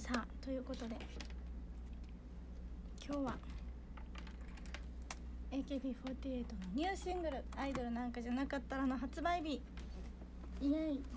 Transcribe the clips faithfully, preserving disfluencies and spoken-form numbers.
さあということで今日は エーケービーフォーティーエイト のニューシングル「アイドルなんかじゃなかったら」の発売日。イエイ。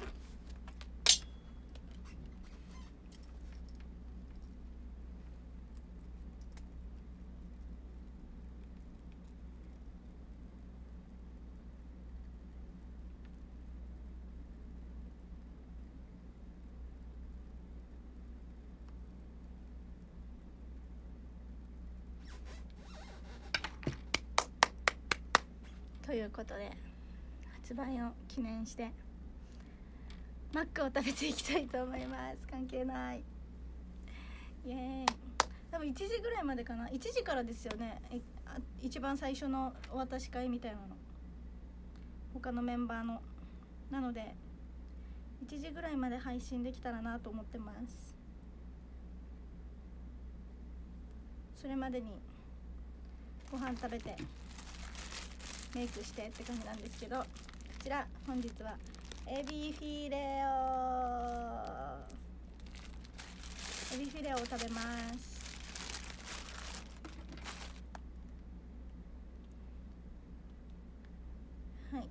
ということで発売を記念してマックを食べていきたいと思います。関係ない。イエーイ。多分いちじぐらいまでかな。いちじからですよね、一番最初のお渡し会みたいなの、他のメンバーの。なのでいちじぐらいまで配信できたらなと思ってます。それまでにご飯食べてメイクしてって感じなんですけど、こちら本日はエビフィレオエビフィレオを食べます。はい。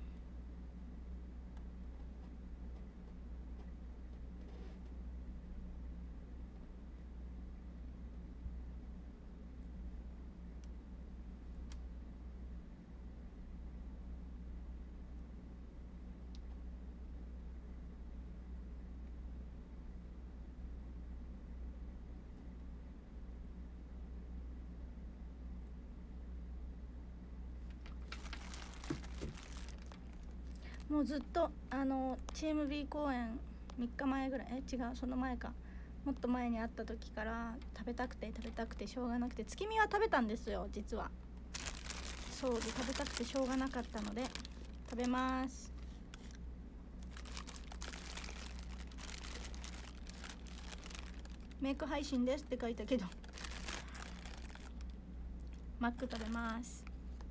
もうずっとあのチーム B 公演みっかまえぐらい、え違うその前か、もっと前に会った時から食べたくて食べたくてしょうがなくて、月見は食べたんですよ実は。そうで食べたくてしょうがなかったので食べます。メイク配信ですって書いたけどマック食べます。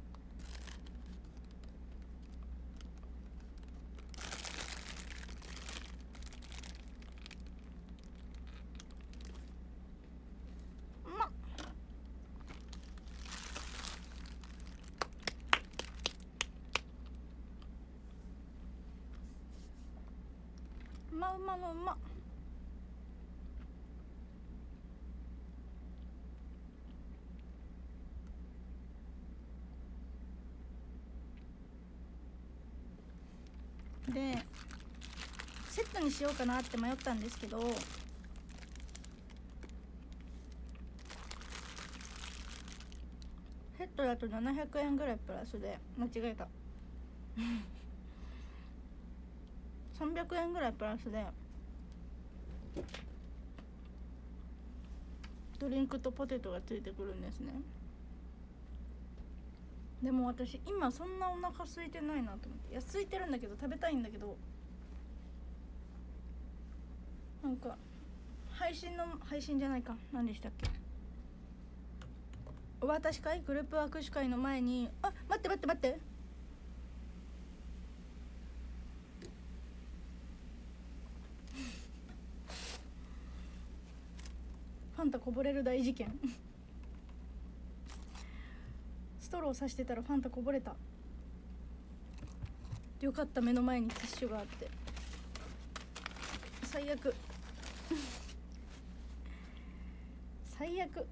うまうまのうま。でセットにしようかなって迷ったんですけど、セットだとななひゃくえんぐらいプラスで、間違えたさんびゃくえんぐらいプラスでドリンクとポテトがついてくるんですね。でも私今そんなお腹空いてないなと思って、いや空いてるんだけど食べたいんだけど、なんか配信の配信じゃないか、何でしたっけ、お渡し会グループ握手会の前に、あ待って待って待ってファンタこぼれる大事件ストローさしてたらファンタこぼれた。よかった、目の前にティッシュがあって。最悪最悪ちょ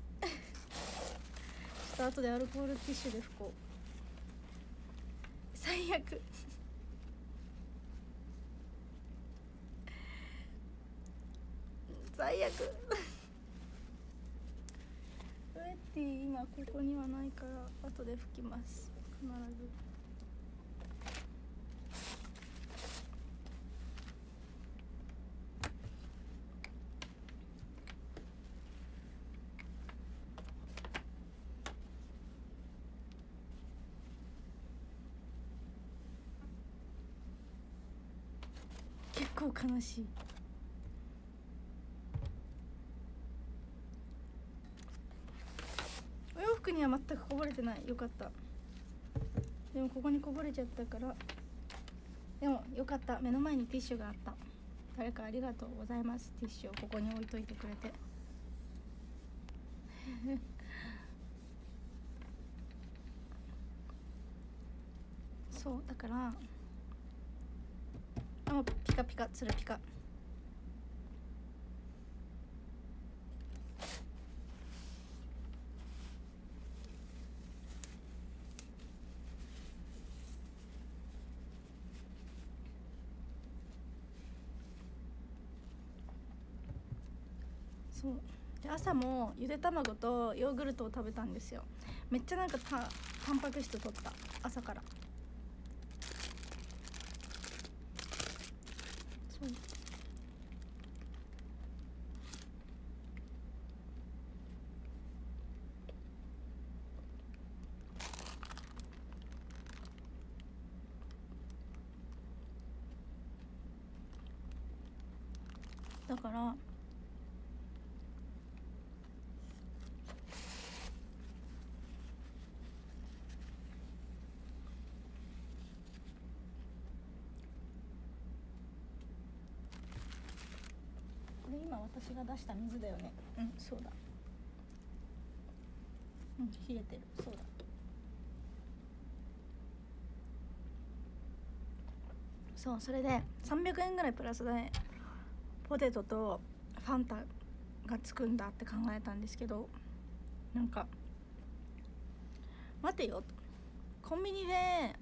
っと後でアルコールティッシュで拭こう。最悪最悪ウエッティ今ここにはないから後で拭きます、必ず。結構悲しい。お洋服には全くこぼれてない。よかった。でもここにこぼれちゃったから、でもよかった、目の前にティッシュがあった。 誰かありがとうございます。ティッシュをここに置いといてくれてそうだからあピカピカつるピカ。そうで朝もゆで卵とヨーグルトを食べたんですよ。めっちゃなんかたタンパク質取った朝から。そうだからこれ今私が出した水だよね。うんそうだ。うん冷えてる。そうだ。そうそれでさんびゃくえんぐらいプラスでポテトとファンタがつくんだって考えたんですけど、なんか待てよと、コンビニで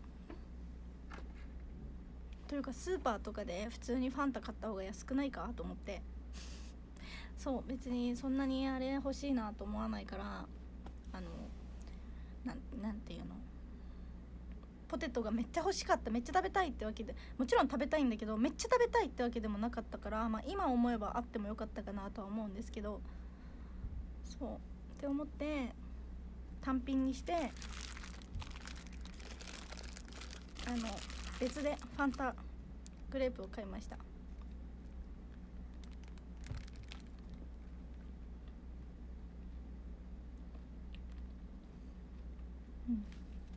というかスーパーとかで普通にファンタ買った方が安くないかと思って、そう別にそんなにあれ欲しいなと思わないから、あのなんなんていうの、ポテトがめっちゃ欲しかった、めっちゃ食べたいってわけで、もちろん食べたいんだけどめっちゃ食べたいってわけでもなかったから、まあ、今思えばあってもよかったかなとは思うんですけど、そうって思って単品にして、あの別でファンタグレープを買いました。うん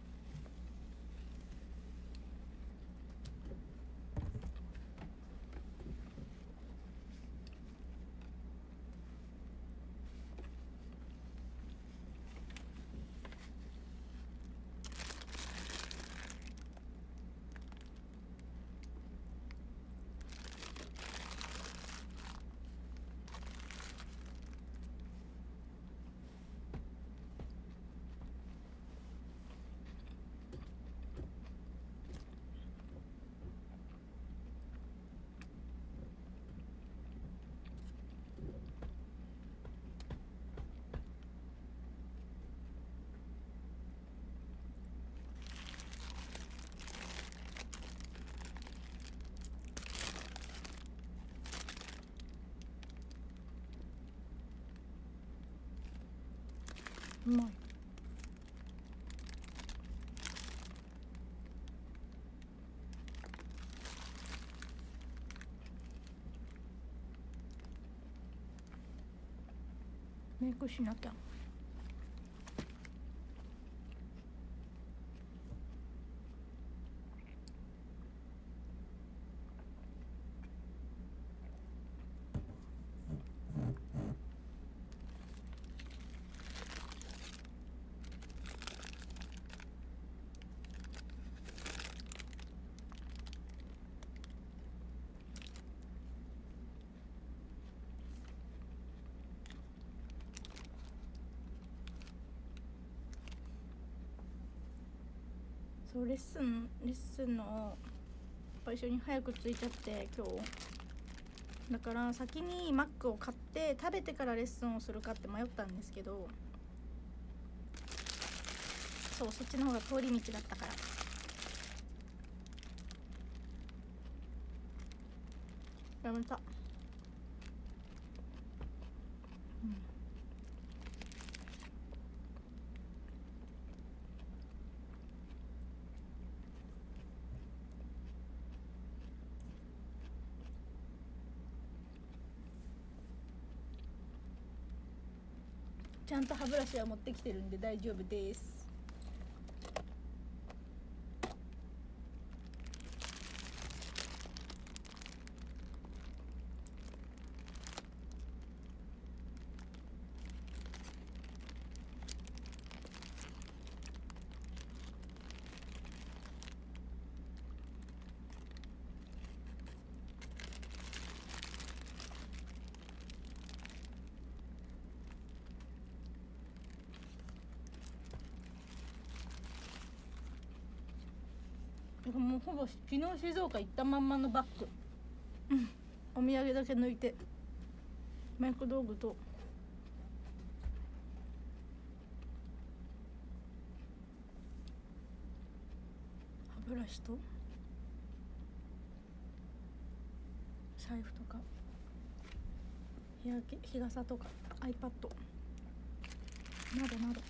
うまい。メイクしなきゃ。そうレッスンレッスンの場所に早く着いちゃって今日だから、先にマックを買って食べてからレッスンをするかって迷ったんですけど、そうそっちの方が通り道だったからやめた。うんちゃんと歯ブラシは持ってきてるんで大丈夫です。 だからもうほぼ昨日静岡行ったまんまのバッグ、うん、お土産だけ抜いてメイク道具と歯ブラシと財布とか日焼け日傘とか iPad などなど。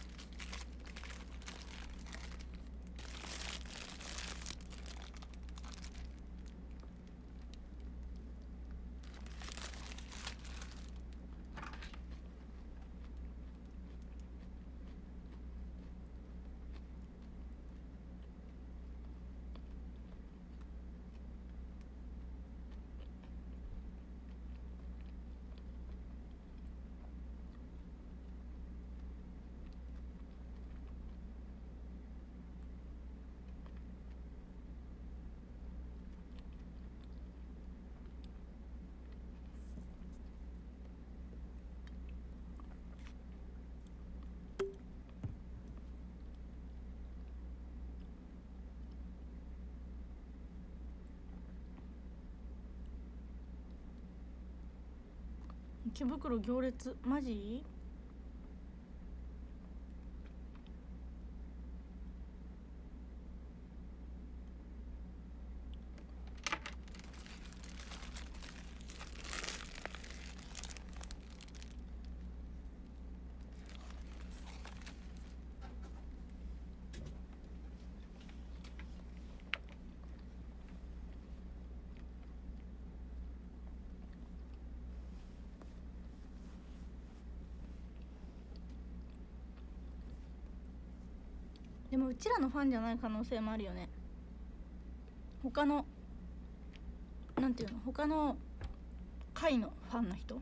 池袋行列マジ？でもうちらのファンじゃない可能性もあるよね。他のなんていうの、他の会のファンの人、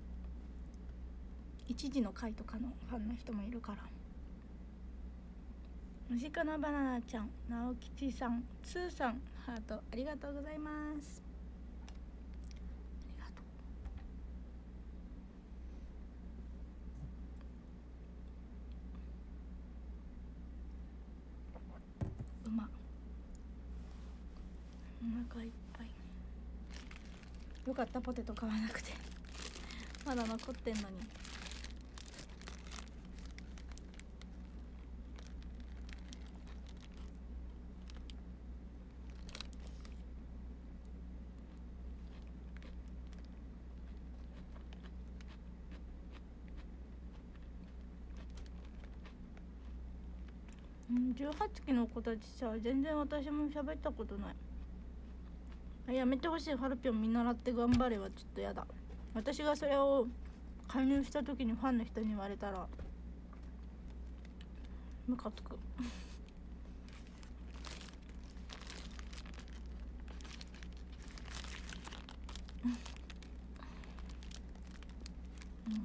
一時の会とかのファンの人もいるから。ムジカナバナナちゃん、直吉さん、つーさん、ハートありがとうございます。ありがとう。うま、お腹いっぱい。よかった、ポテト買わなくて。まだ残ってんのに。じゅうはちきの子たちさ、全然私も喋ったことない。やめてほしい。ハルピョン見習って頑張れはちょっとやだ。私がそれを加入した時にファンの人に言われたらムカつく。うん、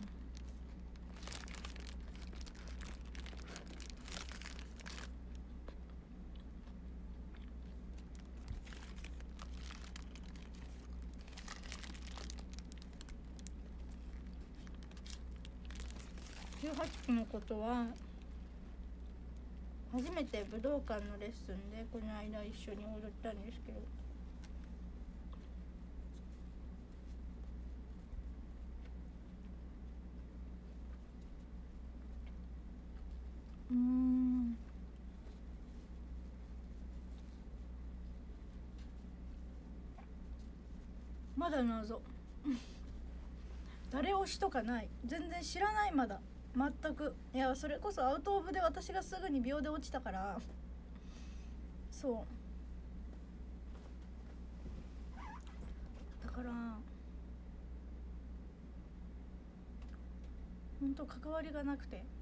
じゅうはちきのことは初めて武道館のレッスンでこの間一緒に踊ったんですけど、うーんまだ謎。誰推しとかない。全然知らない。まだ全く。いや、それこそアウトオブで私がすぐに秒で落ちたから。そうだからほんと関わりがなくて。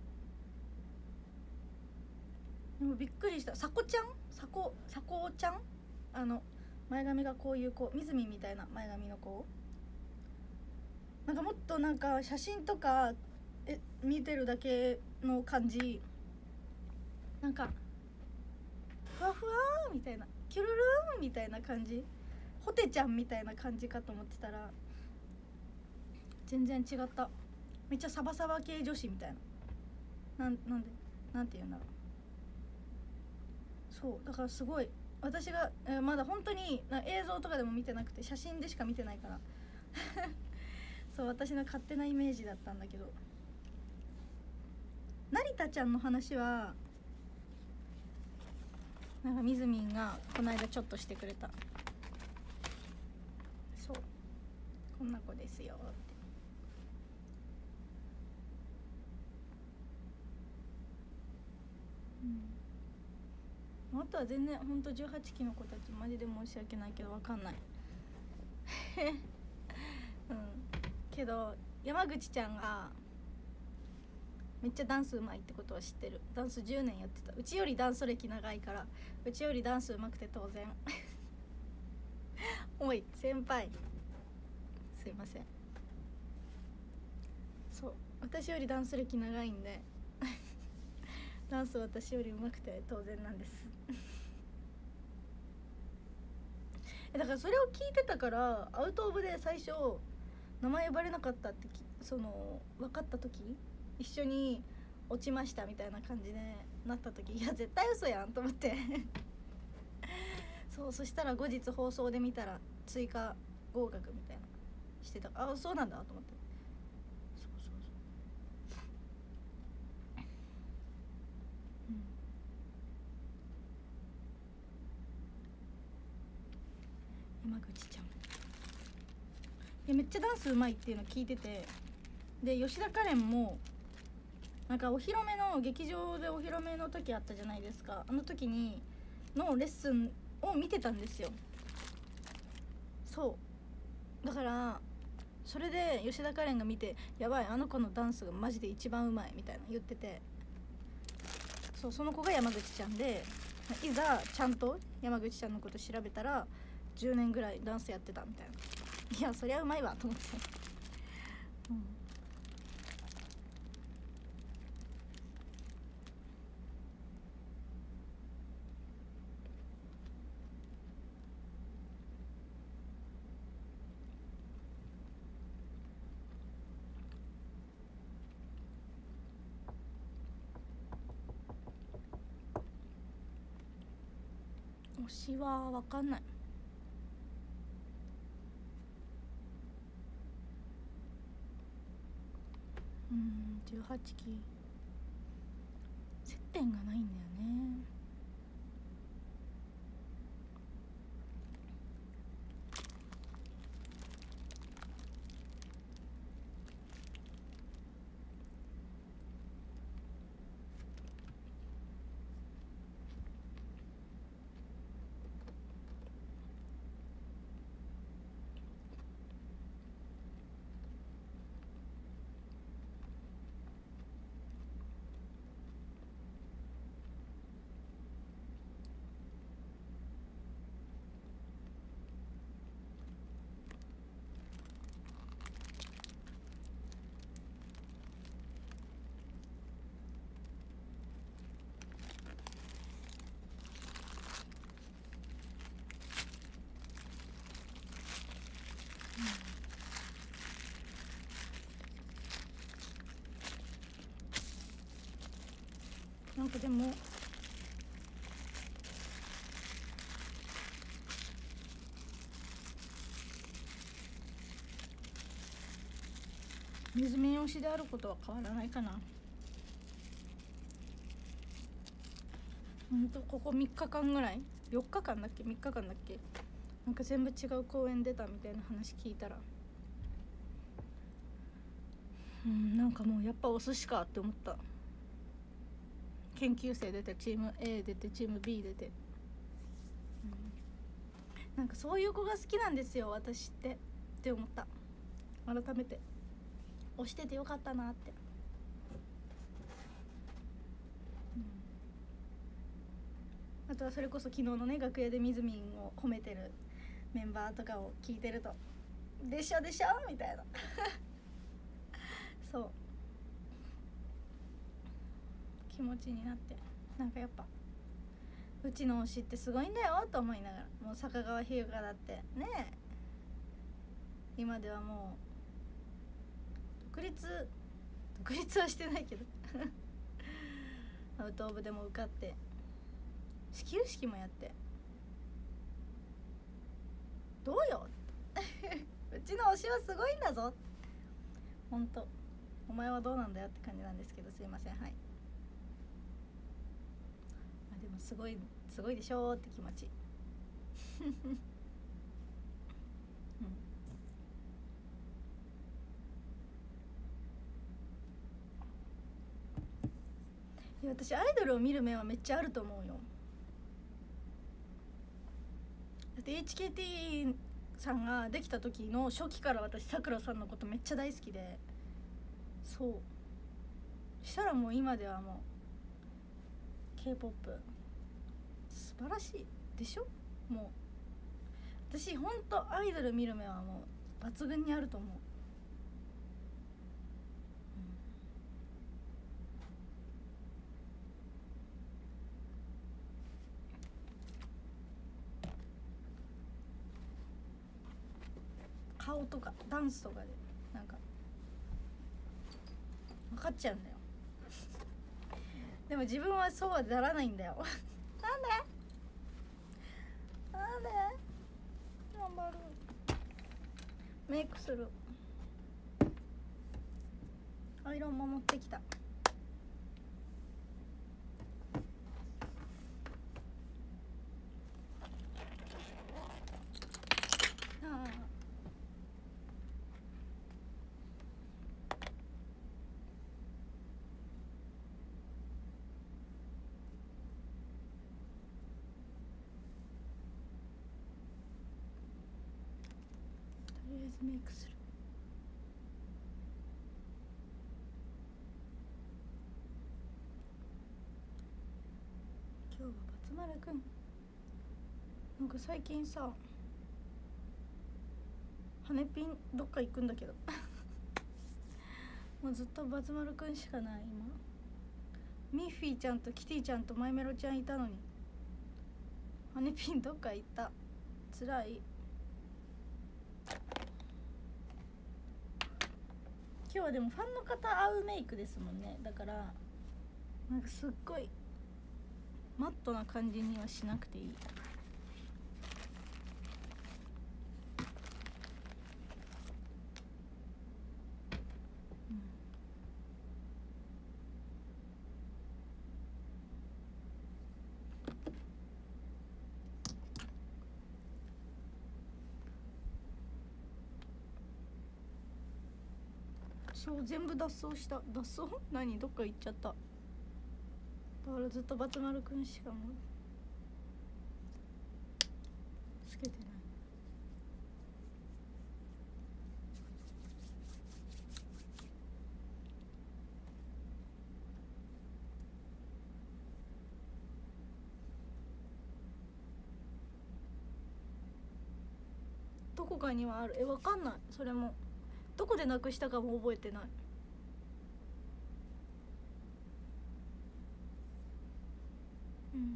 でもびっくりした。さこちゃん、さこさこちゃん、あの前髪がこういう子、みずみみたいな前髪の子、なんかもっとなんか写真とかえ見てるだけの感じ、なんかふわふわーみたいな、キュルルーンみたいな感じ、ホテちゃんみたいな感じかと思ってたら全然違った。めっちゃサバサバ系女子みたいな、なんなんでなんて言うんだろう。そうだからすごい私が、えーまだ本当にな映像とかでも見てなくて写真でしか見てないからそう私の勝手なイメージだったんだけど、成田ちゃんの話はなんかみずみんがこの間ちょっとしてくれた。そうこんな子ですよって。うん、あとは全然ほんとじゅうはちきの子たちマジで申し訳ないけど分かんないうんけど山口ちゃんがめっちゃダンスうまいってことは知ってる。ダンスじゅうねんやってた。うちよりダンス歴長いから、うちよりダンスうまくて当然おい先輩すいません。そう私よりダンス歴長いんでダンス私よりうまくて当然なんですだからそれを聞いてたからアウトオブで最初名前呼ばれなかったってきその分かった時一緒に落ちましたみたいな感じでなった時、いや絶対嘘やんと思ってそうそしたら後日放送で見たら追加合格みたいなしてた。あそうなんだと思って。そうそうそう、うん、山口ちゃんいやめっちゃダンスうまいっていうの聞いてて、で吉田カレンもなんかお披露目の劇場でお披露目の時あったじゃないですか。あの時にのレッスンを見てたんですよ。そうだからそれで吉田カレンが見てやばいあの子のダンスがマジで一番うまいみたいな言ってて、そうその子が山口ちゃんで、いざちゃんと山口ちゃんのこと調べたらじゅうねんぐらいダンスやってたみたいな。いやそりゃうまいわと思ってうん、推しは分かんない。うんじゅうはちき接点がないんだよね。なんかでも水見推しであることは変わらないかな。ほんとここみっかかんぐらいよっかかんだっけみっかかんだっけなんか全部違う公演出たみたいな話聞いたら、うんなんかもうやっぱお寿司かって思った。研究生出てチーム A 出てチーム B 出て、うん、なんかそういう子が好きなんですよ私ってって思った。改めて推しててよかったなって、うん、あとはそれこそ昨日のね楽屋でみずみんを褒めてるメンバーとかを聞いてるとでしょでしょみたいなそう気持ちになって、なんかやっぱうちの推しってすごいんだよと思いながら、もう坂川日向だってね今ではもう独立独立はしてないけどアウトオブでも受かって始球式もやってどうようちの推しはすごいんだぞ。ほんとお前はどうなんだよって感じなんですけど、すいません。はい、まあ、でもすごいすごいでしょーって気持ちうん、いや私アイドルを見る目はめっちゃあると思うよ。だって エイチケーティー さんができた時の初期から私さくらさんのことめっちゃ大好きで、そうしたらもう今ではもう K-ポップ 素晴らしいでしょ。もう私ほんとアイドル見る目はもう抜群にあると思う。顔とかダンスとかでなんか分かっちゃうんだよでも自分はそうはならないんだよなんでなんで頑張る。メイクする。アイロンも持ってきた。ああとりあえずメイクする。今日はバツ丸くんなんか最近さ羽ピンどっか行くんだけどもうずっとバツ丸くんしかない今。ミッフィーちゃんとキティちゃんとマイメロちゃんいたのに羽ピンどっか行った。つらい。今日はでもファンの方合うメイクですもんね。だからなんかすっごいマットな感じにはしなくていい。そう全部脱走した。脱走何どっか行っちゃった。だからずっとバツ丸くんしかもつけてない。どこかにはある。えわかんない。それもどこでなくしたかも覚えてない。うん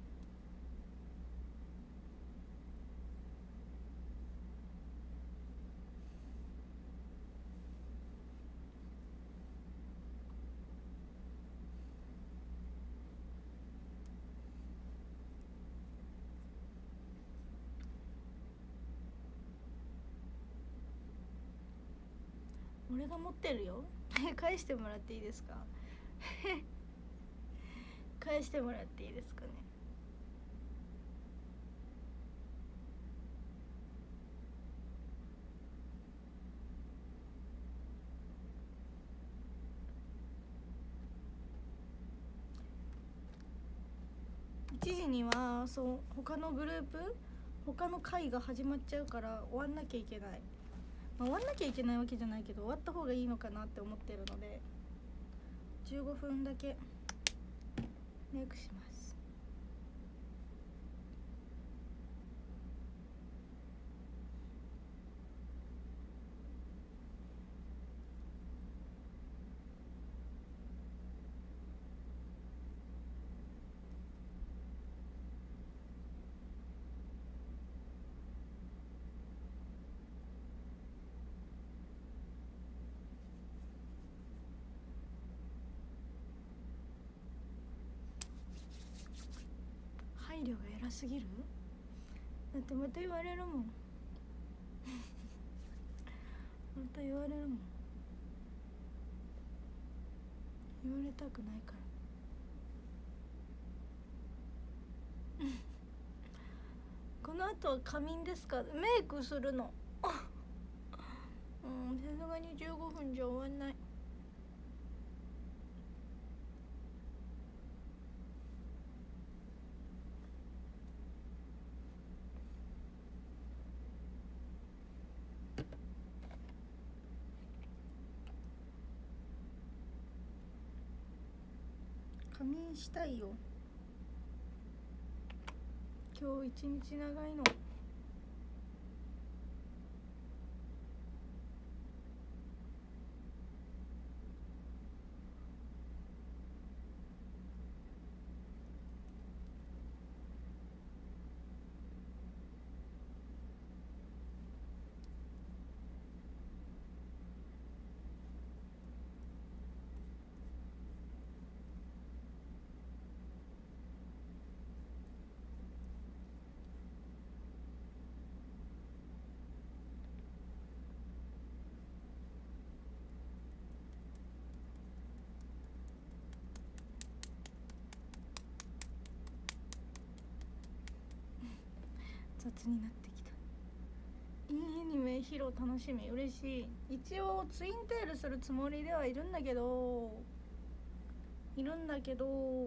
俺が持ってるよ返してもらっていいですか返してもらっていいですかね。いちじにはそう他のグループ他の会が始まっちゃうから終わんなきゃいけない。まあ、終わんなきゃいけないわけじゃないけど終わった方がいいのかなって思ってるのでじゅうごふんだけメイクします。配慮が偉すぎる。だってまた言われるもん。 本当言われるもん。言われたくないからこの後は仮眠ですか？メイクするのうん、さすがにじゅうごふんじゃ終わんない。仮眠したいよ。今日一日長いの。雑になってきた。いいアニメ披露楽しみ。嬉しい。一応ツインテールするつもりではいるんだけどいるんだけど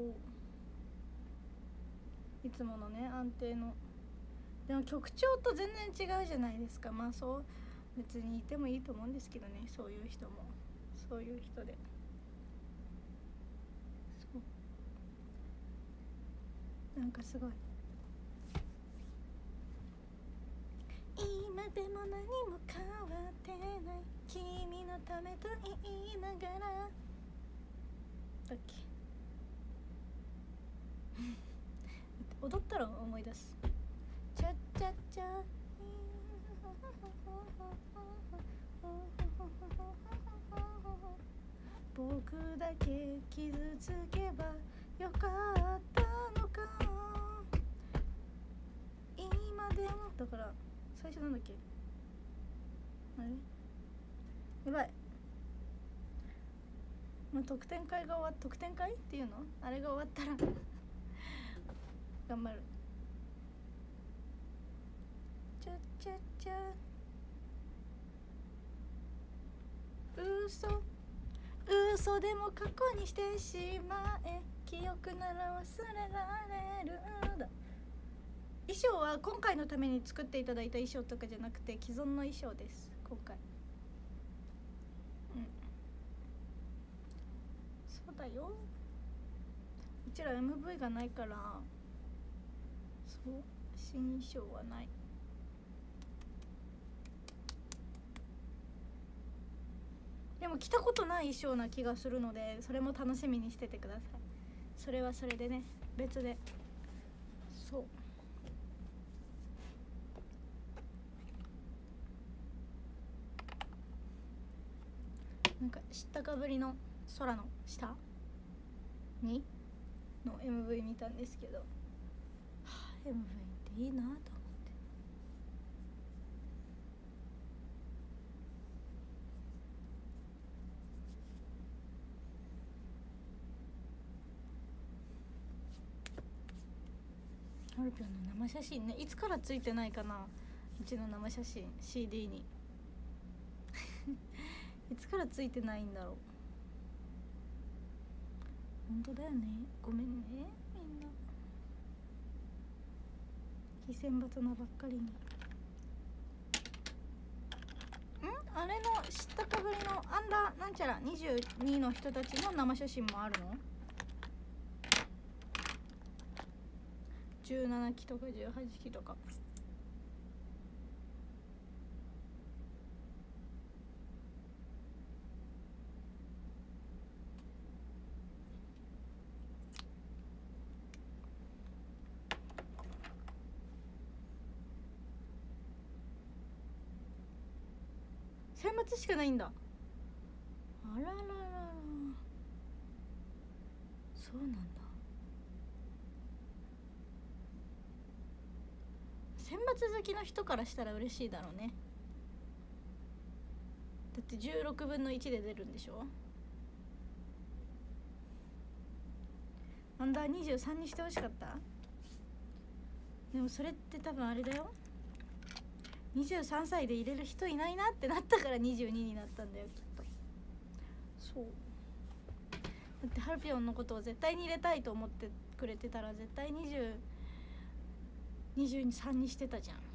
いつものね安定の。でも局長と全然違うじゃないですか。まあそう別にいてもいいと思うんですけどね、そういう人もそういう人で。そうなんかすごい今でも何も変わってない君のためと言いながらだっけ踊ったら思い出す。チャチャチャ僕だけ傷つけばよかったのか今でもだから最初なんだっけあれやばい。まあ、特典会が終わっ特典会っていうのあれが終わったら頑張る。チャチャチャ嘘嘘でも過去にしてしまえ記憶なら忘れられるんだ。衣装は今回のために作っていただいた衣装とかじゃなくて既存の衣装です今回。うんそうだよ。うちら エムブイ がないからそう新衣装はない。でも着たことない衣装な気がするのでそれも楽しみにしててください。それはそれでね別で。そうなんか知ったかぶりの空の下にの エムブイ 見たんですけど、はあ、エムブイ っていいなと思って。ハルピョンの生写真ねいつからついてないかなうちの生写真 シーディー にいつからついてないんだろう。本当だよねごめんねみんな非選抜なばっかりに。んあれの知ったかぶりのアンダーなんちゃらにじゅうにの人たちの生写真もあるの？じゅうななきとかじゅうはちきとか。選抜しかないんだ。あららららそうなんだ。選抜好きの人からしたら嬉しいだろうね。 だってじゅうろくぶんのいちで出るんでしょ。アンダーにじゅうさんにしてほしかった。でもそれって多分あれだよ、にじゅうさんさいで入れる人いないなってなったからにじゅうにになったんだよきっと。そうだってハルピオンのことを絶対に入れたいと思ってくれてたら絶対にじゅう、にじゅうさんにしてたじゃん。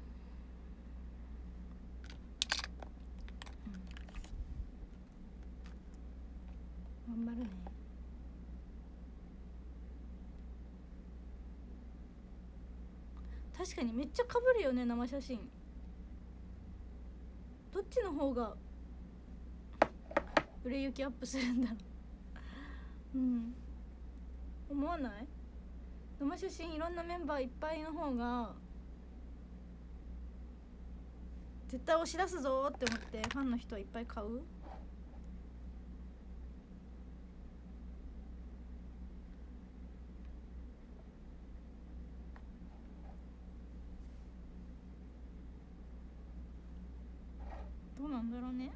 うん、頑張るね。確かにめっちゃ被るよね生写真。どっちの方が売れ行きアップするんだろう。うん思わない？生写真いろんなメンバーいっぱいの方が絶対押し出すぞって思ってファンの人はいっぱい買う。どうなんだろうね。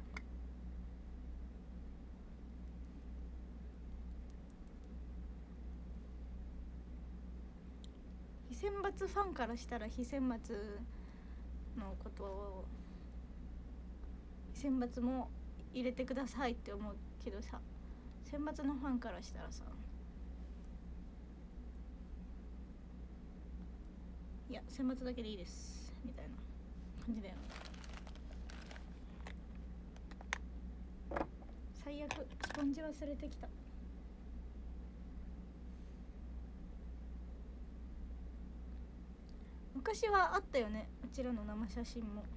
非選抜ファンからしたら非選抜のことを非選抜も入れてくださいって思うけどさ、選抜のファンからしたらさ、いや選抜だけでいいですみたいな感じだよね。最悪スポンジ忘れてきた。昔はあったよねうちらの生写真も。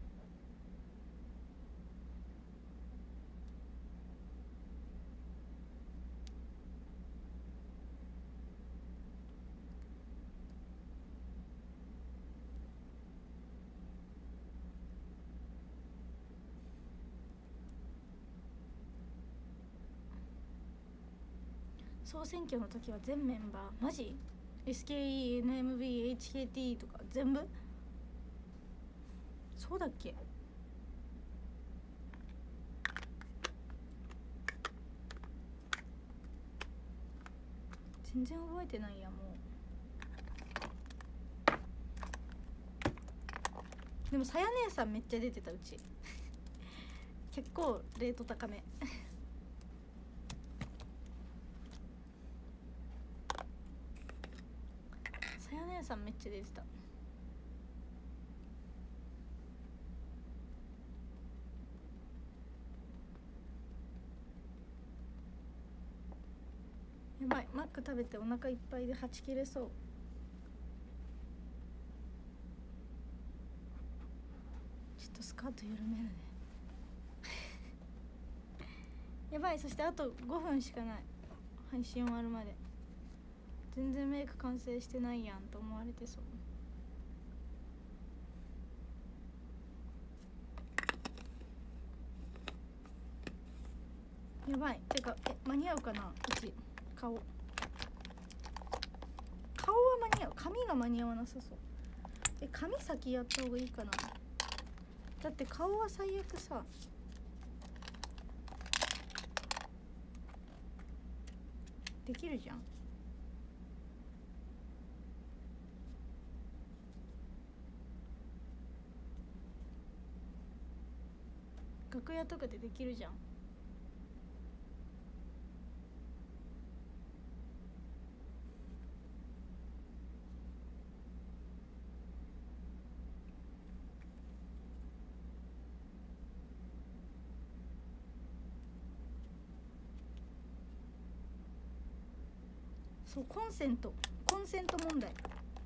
総選挙の時は全メンバーマジ エスケーイー、エヌエムビー、エイチケーティー とか全部そうだっけ。全然覚えてないやもう。でもさや姉さんめっちゃ出てたうち結構レート高めさや姉さんめっちゃ出てた。やばいマック食べてお腹いっぱいではち切れそう。ちょっとスカート緩めるねやばい。そしてあとごふんしかない配信終わるまで。全然メイク完成してないやんと思われてそう。やばい。てかえ間に合うかなうち顔。顔は間に合う。髪が間に合わなさそう。え髪先やった方がいいかな。だって顔は最悪さ。できるじゃん。楽屋とかでできるじゃん。そうコンセントコンセント問題。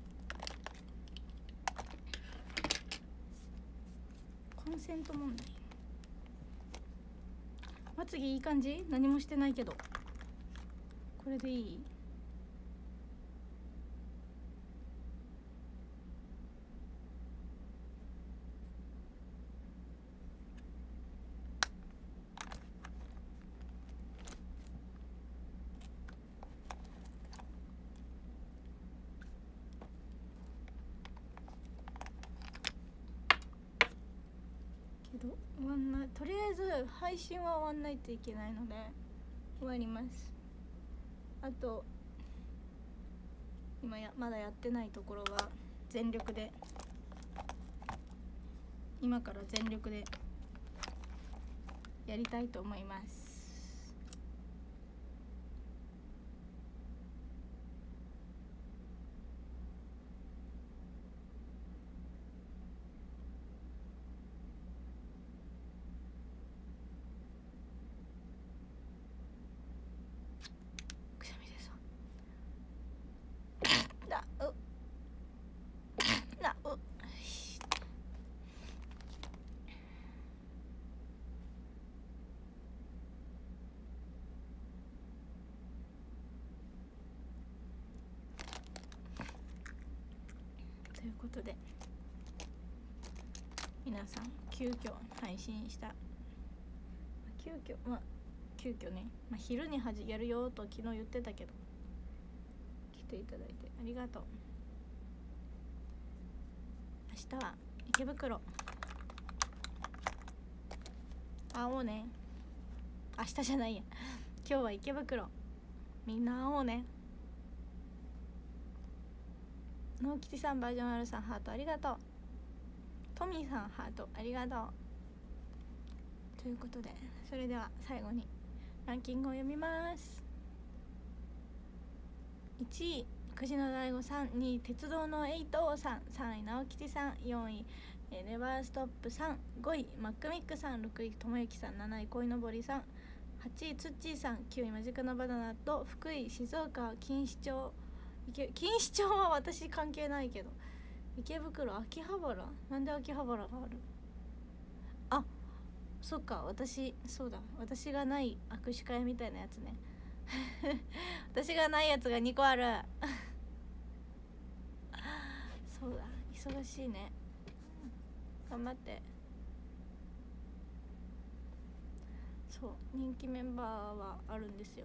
コンセント問題。まつげいい感じ。何もしてないけどこれでいい。けどと終わんない、とりあえず配信は終わんないといけないので終わります。あと今やまだやってないところは全力で、今から全力でやりたいと思います。くしゃみ出そう。なうなうということで、皆さん急遽配信した、急遽まあ急遽ね、まあ、昼にはじやるよと昨日言ってたけど来ていただいてありがとう。明日は池袋会おうね。明日じゃないや今日は池袋、みんな会おうね。ノーキティさん、バージョン R さんハートありがとう。トミーさんハートありがとう。ということで、それでは最後にランキングを読みます。いちいくじの大悟さん、にい鉄道のエイトさん、さんい直吉さん、よんいネバーストップさん、ごいマックミックさん、ろくいともゆきさん、なないこいのぼりさん、はちいつっちーさん、きゅういマジカのバナナと福井、静岡、錦糸町、錦糸町は私関係ないけど、池袋、秋葉原、なんで秋葉原がある、あ、そっか、私そうだ、私がない握手会みたいなやつね私がないやつがにこあるそうだ、忙しいね、頑張って。そう、人気メンバーはあるんですよ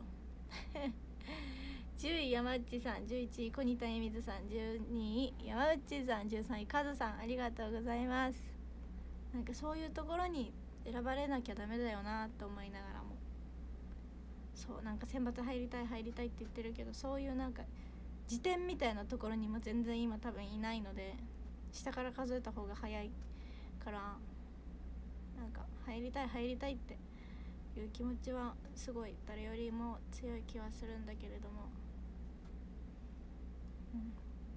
じゅうい山内さん、じゅういちい小仁田恵水さん、じゅうにい山内さん、じゅうさんいカズさん、ありがとうございます。なんかそういうところに選ばれなきゃダメだよなと思いながらも、そうなんか選抜入りたい入りたいって言ってるけど、そういうなんか辞典みたいなところにも全然今多分いないので、下から数えた方が早いから、なんか入りたい入りたいっていう気持ちはすごい誰よりも強い気はするんだけれども、うん、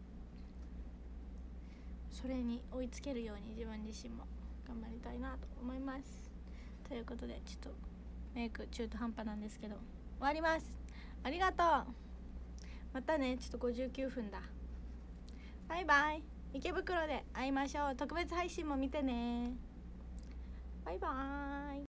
それに追いつけるように自分自身も頑張りたいなと思います。ということで、ちょっとメイク中途半端なんですけど終わります。ありがとう。またね。ちょっとごじゅうきゅうふんだ。バイバイ。池袋で会いましょう。特別配信も見てね。バイバーイ。